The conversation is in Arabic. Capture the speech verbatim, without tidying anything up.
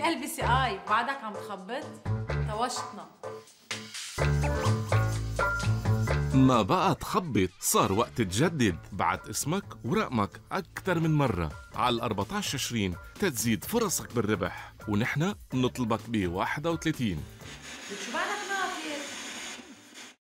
البسي آي بعدك عم تخبط؟ توشتنا. ما بقى تخبط، صار وقت تجدد. بعت اسمك ورقمك أكثر من مرة على أربعة عشر عشرين تتزيد فرصك بالربح، ونحن نطلبك ب واحد وثلاثين. شو